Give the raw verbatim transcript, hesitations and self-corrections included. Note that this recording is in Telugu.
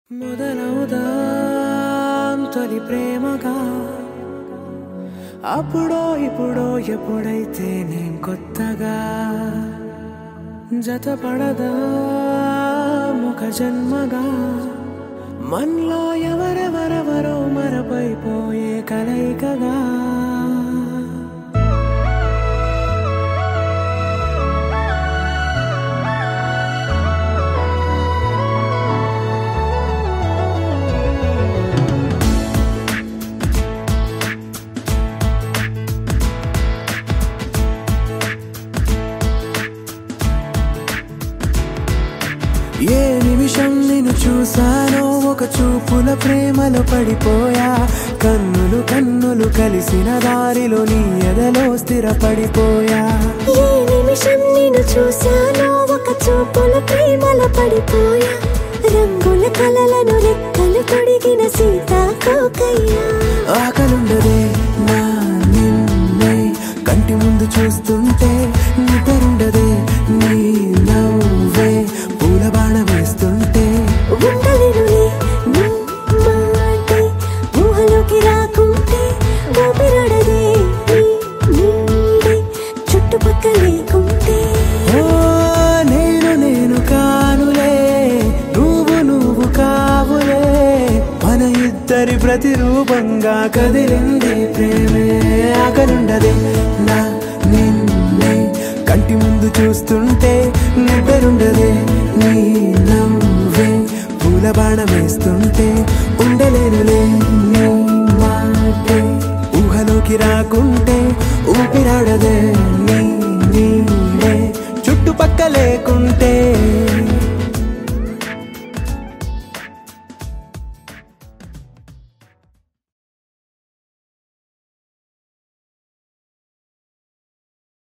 మొదలవుదాం తొలి ప్రేమగా అప్పుడో ఇప్పుడో ఎప్పుడైతే నేను కొత్తగా జతపడదా ముఖ జన్మగా మనలో ఎవరెవరెవరో మరపైపోయే కలయికగా ఏ నిమిషం నిన్ను చూసానో ఒక చూపుల ప్రేమలో పడిపోయా కన్నులు కన్నులు కలిసిన దారిలో నీ ఎదలో స్థిరపడిపోయా ఏ నిమిషం నిన్ను చూసానో ఒక చూపుల ప్రేమలో పడిపోయా రంగుల కలలను రెక్కలు తొడిగిన సీతాకోకయ్యా ఆకలుండదే నా నిన్నే కంటి ముందు చూస్తుంటే నిద్రుండదే నీ నవ్వే పూల బాణ వేస్తుంటే ఉండలేనులే నీ మాటే ఊహలోకి రాకుంటే ఊపిరాడదే నీ నీడే చుట్టుపక్కల లేకుంటే ఓ నేను నేను కానులే నువ్వు నువ్వు కావులే మన ఇద్దరి ప్రతిరూపంగా కదిలింది ప్రేమే ఆకలుండదే నా నిన్నే కంటి ముందు చూస్తుంటే నిద్రుండదే నీ నవ్వే పూల బాణం వేస్తుంటే ఉండలేనులే నీ మాటే ఊహలోకి రాకుంటే ఊపిరాడదే నీ నీడే చుట్టుపక్క లేకుంటే